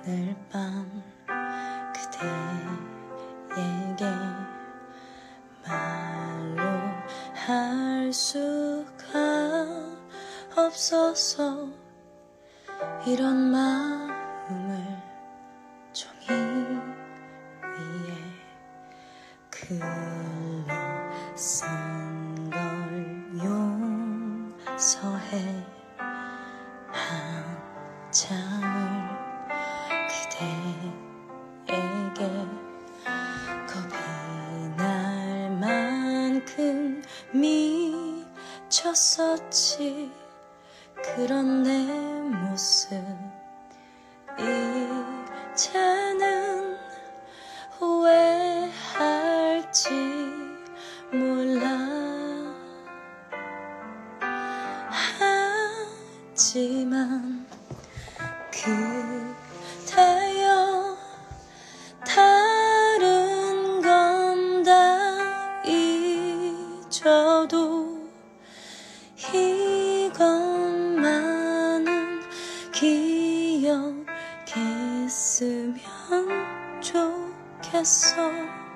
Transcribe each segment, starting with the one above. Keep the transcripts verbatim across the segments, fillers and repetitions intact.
오늘 밤 그대에게 말로 할 수가 없어서 이런 마음을 종이 위에 글로 쓴 걸 용서해. 한 장을 그대에게 겁이 날 만큼 미쳤었지. 그런 내 모습 이제는 후회할지 몰라. 하지만 그대여 다른 건 다 잊어도 이것만은 기억했으면 좋겠어.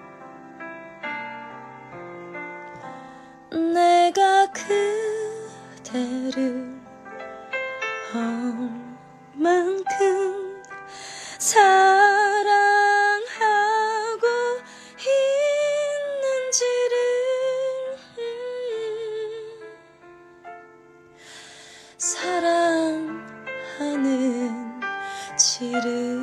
내가 그대를 얼만큼 사랑하고 있는지를 사랑하는 지를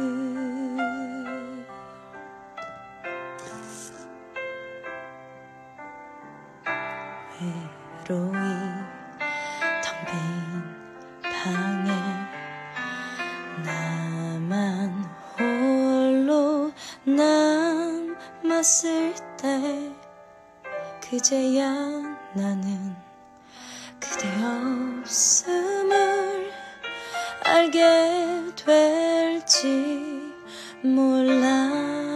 외로이 텅 빈 방에 나만 홀로 남았을 때 그제야 나는 그대 없음을 알게 될지 몰라.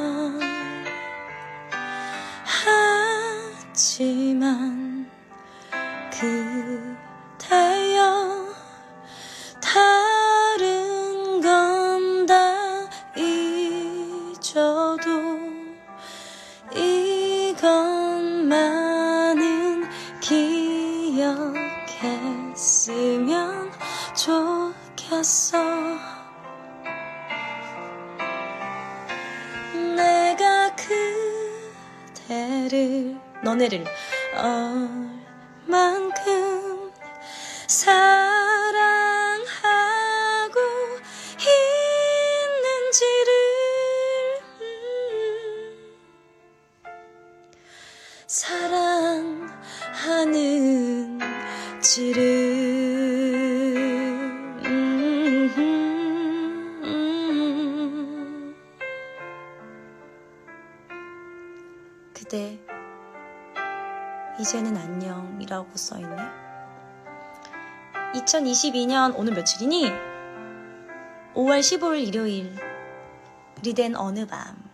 하지만 그대여 다른 건 다 잊어도 이것만은 기억했으면 좋겠어. 내가 그대를 너네를 얼만큼 사랑하고 있는지를 사랑하는 지를 그대 이제는 안녕이라고 써있네. 이천이십이 년 오늘 며칠이니? 오월 십오일 일요일. 우리 된 어느 밤.